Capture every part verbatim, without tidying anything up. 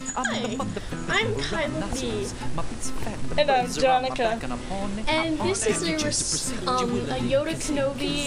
Hi, I'm Kyla B. And I'm Jonica. And this is a, res um, a Yoda Kenobi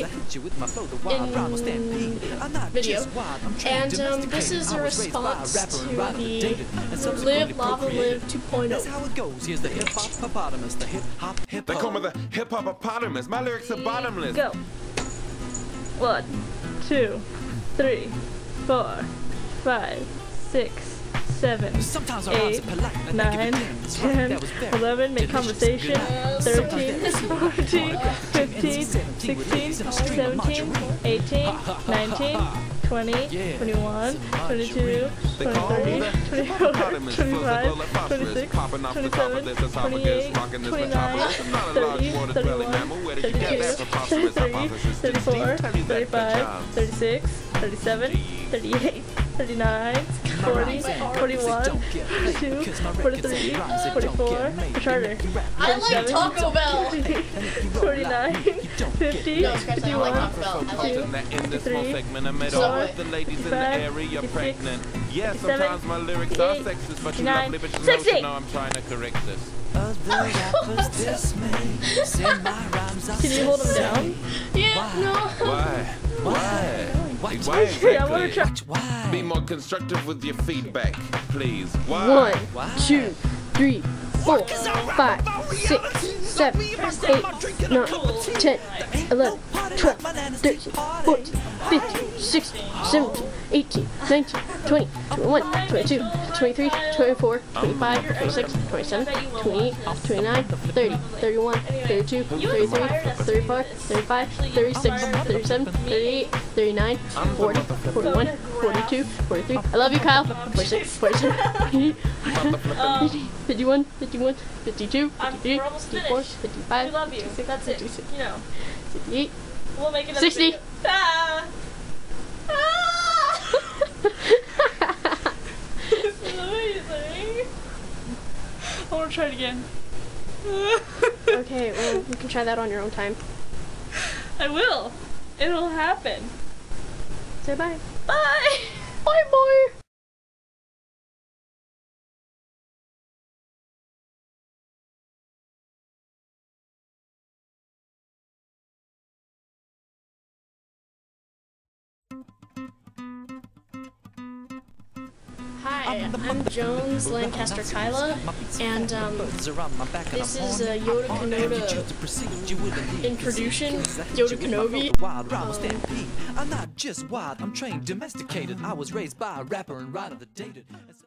in video. And um, this is a response to the Live Lava Live two point oh. That's how it goes. Here's the hip hop hippopotamus, the hip hop hip They call me the hip hop hippopotamus. My lyrics are bottomless. Go. One, two, three, four, five, six, seven, eight, nine, ten, eleven, make conversation, thirteen, fourteen, fifteen, sixteen, seventeen, eighteen, nineteen, twenty, twenty-one, twenty-two, twenty-three, twenty-four, twenty-five, twenty-six, twenty-seven, twenty-eight, twenty-nine, thirty, thirty-one, thirty-two, thirty-three, thirty-four, thirty-five, thirty-six, thirty-seven, thirty-eight, thirty-nine, forty, forty-one, forty-two, forty-three, forty-four, Charter, I like Taco Bell! forty-nine, fifty, fifty-one, fifty-two, fifty-three, fifty-four, fifty-five, fifty-six, Yes, fifty-seven, sometimes my lyrics are fifty-eight, sexist, but you fifty-nine, lovely, but you know, sixty. you know I'm trying to correct this. Can you hold him down? Yeah, no. Why? Why? Why Okay, I want to exactly? try. Be more constructive with your feedback, please. Why? One, two, three, four, five, six, seven, eight, nine, ten, eleven, twelve, thirteen, fourteen, fifteen, sixteen, seventeen, eighteen, nineteen, twenty, twenty-one, twenty-two, twenty-three, twenty-four, twenty-five, twenty-six, twenty-seven, twenty-eight, twenty-nine, thirty, thirty-one, thirty-two, thirty-three, thirty-four, thirty-five, thirty-six, thirty-seven, thirty-eight, thirty-nine, forty, forty-one, forty-two, forty-three. I love you, Kyle. forty-six, forty-seven, forty-eight, fifty-one, fifty-one, fifty-two, fifty-three, fifty-four, fifty-five, We love you. fifty-six, That's it. fifty-six, You know. fifty-eight, We'll make it sixty. Ah! Ah! This is amazing. I want to try it again. Okay, well, you can try that on your own time. I will. It'll happen. Say bye. Bye. Bye, boy. Hi, I'm Jones Lancaster Kyla, and um, this is a Yoda Kenobi introduction, Yoda Kenobi. I'm not just wild, I'm trained, domesticated. I was raised by a rapper and right of the dated.